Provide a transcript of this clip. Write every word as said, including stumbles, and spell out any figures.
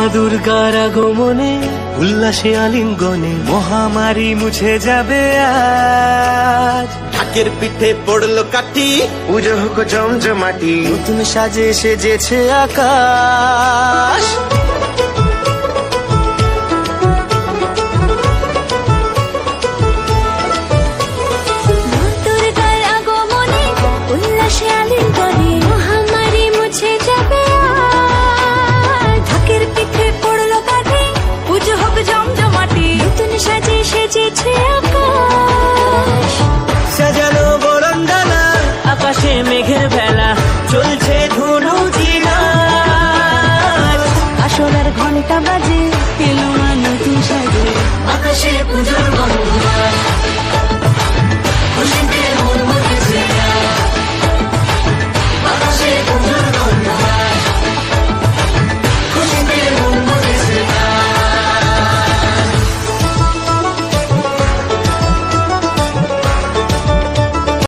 দুর্গার আগমনে উল্লাসে আলিঙ্গনে মহামারী মুছে যাবে আজ। ঢাকের পিঠে পড়লো কাঠি, পুজো হোক জমজমাটি, নতুন সাজে সেজেছে আকাশ।